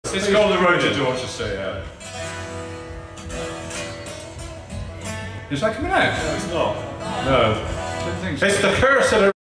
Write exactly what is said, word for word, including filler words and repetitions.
It's called the Road to Dorchester, yeah. Is that coming out? No, it's not. No. I didn't think so. It's the curse of the